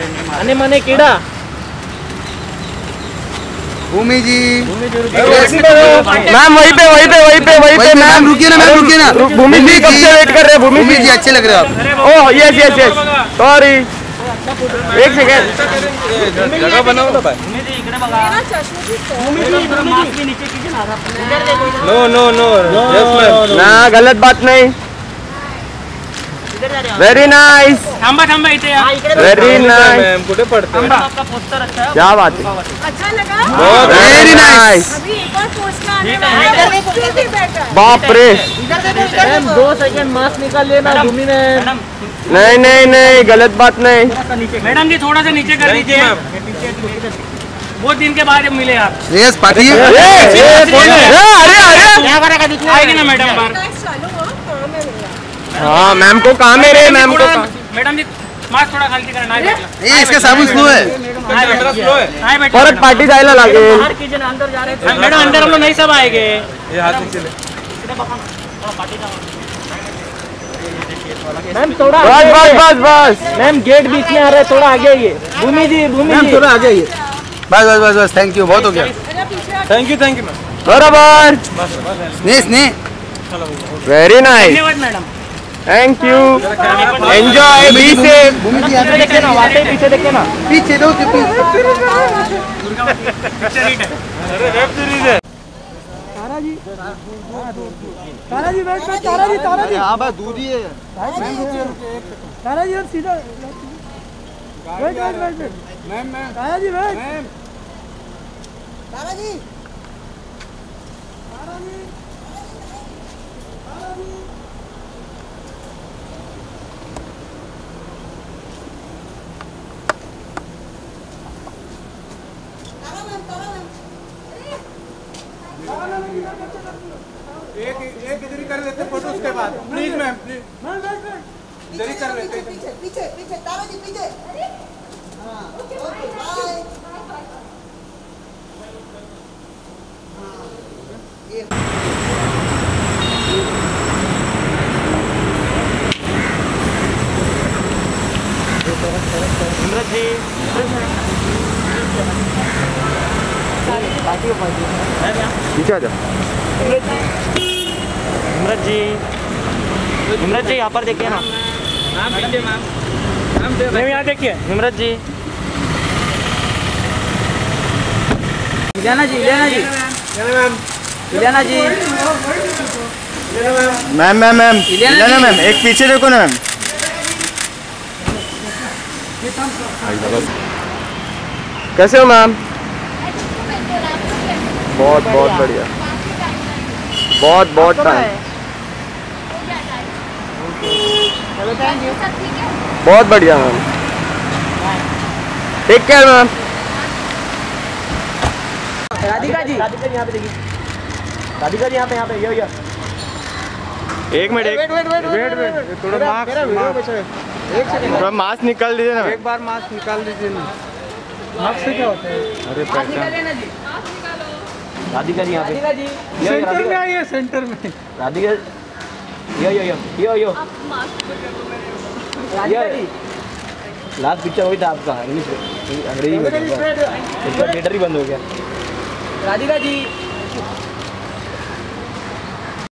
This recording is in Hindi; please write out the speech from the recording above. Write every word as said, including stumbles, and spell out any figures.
अने मने कीड़ा भूमि जी मैम वहीं पे वहीं पे वहीं पे वहीं पे मैम रुकिए ना मैम रुकिए ना भूमि जी कब से वेट कर रहे हैं भूमि जी अच्छे लग रहे हो आप oh yes yes yes sorry एक सेकंड जगह बनाओ ना भाई no no no yes ma'am ना गलत बात नहीं वेरी नाइस थांबा थांबा इथे या वेरी नाइस मैम कुठे पडते आपका पोस्टर अच्छा है क्या बात है अच्छा लगा वेरी नाइस अभी एक और पोस्ट आने बाप रे मैम दो सेकंड मास्क निकाल लेना भूमि मैम नहीं नहीं नहीं गलत बात नहीं मैडम जी थोड़ा सा नीचे कर दीजिए बहुत दिन के बाद मिले आप श्रेयस पाटिल अरे अरे आएगी ना मैडम बार हाँ मैम को काम है रे मैम को मैडम जी मास्क थोड़ा खाली करना ये इसका साबुन स्लो है परत पार्टी जायला लागेल बाहर कीजिए ना अंदर जा रहे थे मैडम अंदर हम लोग नहीं सब आएंगे ये हाथ नीचे ले मैम थोड़ा बस बस बस बस मैम गेट बीच में आ रहा है थोड़ा आगे आइए भूमि जी भूमि जी थोड़ा आगे आइए बस बस बस बस थैंक यू बहुत हो गया thank you thank you ma'am बराबर स्नेह स्नेह वेरी नाइस धन्यवाद madam thank you enjoy be safe Bhumi ji पीछे देखिए ना वाकई पीछे देखिए ना पीछे दो के पीछे पिक्चर हिट है अरे वेब सीरीज है तारा जी तारा जी बैठ बैठ तारा जी तारा जी हाँ बस दूर ही है तारा जी हम सीधा बैठ बैठ बैठ बैठ मैम मैम तारा जी बैठ मैम तारा जी तारा जी तारा जी एक एक इधर ही कर लेते फोटो उसके बाद प्लीज मैम प्लीज मैम बैठ बैठ इधर ही कर लेते पीछे पीछे पीछे तारा जी पीछे हाँ ओके बाय इमरत जी पीछे आ जा इमरत जी इमरत जी यहाँ पर देखिए ना मैम यहाँ देखिए Imrat ji Ileana ji Ileana ji Ileana ji ma'am ma'am ma'am Ileana ma'am एक पीछे देखो ना मैम कैसे हो मैम बहुत बहुत बढ़िया बहुत बहुत टाइम बहुत बढ़िया ma'am take care ma'am Radhika ji Radhika ji यहाँ पे देखिए राधिका जी यहाँ पे यहाँ पे यो यो एक मिनट एक वेट वेट वेट वेट थोड़ा मास्क एक सेकंड थोड़ा मास्क निकाल दीजिए ना एक बार मास्क निकाल दीजिए ना मास्क से क्या होता है अरे पहचान राधिका जी यहाँ पे सेंटर में आइए सेंटर में Radhika yo yo yo yo yo Radhika ji last picture वही था आपका इंग्लिश अंग्रेजी में इसका थिएटर ही बंद हो गया राधिका जी